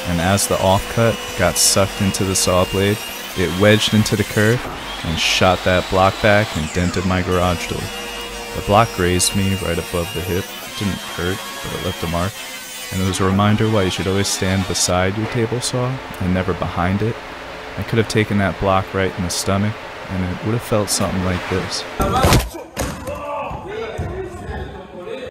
and as the offcut got sucked into the saw blade, it wedged into the curve and shot that block back and dented my garage door. The block grazed me right above the hip. It didn't hurt, but it left a mark. And it was a reminder why you should always stand beside your table saw and never behind it. I could have taken that block right in the stomach, and it would have felt something like this.